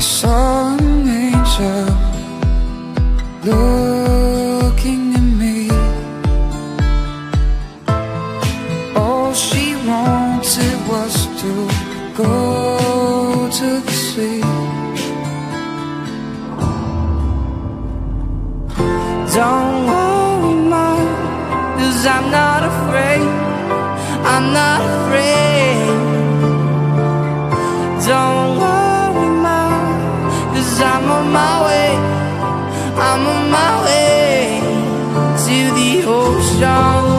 saw an angel looking at me. All she wanted was to go to the sea. Don't worry, Mom, 'cause I'm not afraid. I'm not afraid. Don't worry, Mom, 'cause I'm on my way. I'm on my way to the ocean.